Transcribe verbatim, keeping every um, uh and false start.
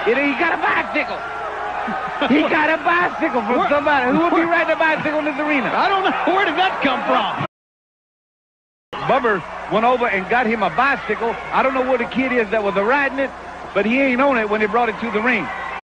He got a bicycle. He got a bicycle from where, somebody. Who would be riding a bicycle in this arena? I don't know. Where did that come from? Bubber went over and got him a bicycle. I don't know where the kid is that was riding it, but he ain't on it when they brought it to the ring.